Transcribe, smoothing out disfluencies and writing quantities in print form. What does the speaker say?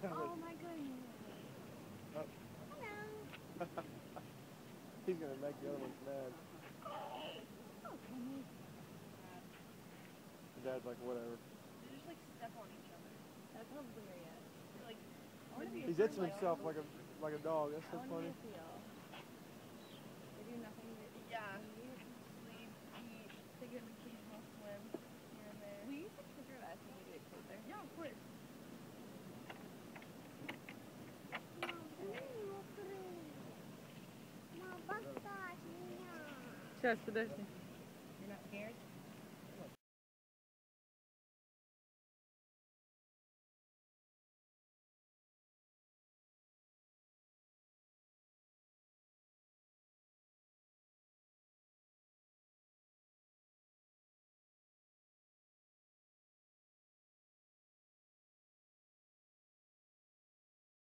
Oh my goodness. Oh. Hello. He's gonna make the other ones mad. Oh, Penny. The dad's like, whatever. They just like step on each other. That's probably Mariette. Like, He's itching himself like a dog. That's so funny. They do nothing but yeah, eat. sleep, eat, take an occasional swim here and there. Will you take a picture of us when we get closer? Yeah, of course. Мама, покажи меня. Сейчас, подожди.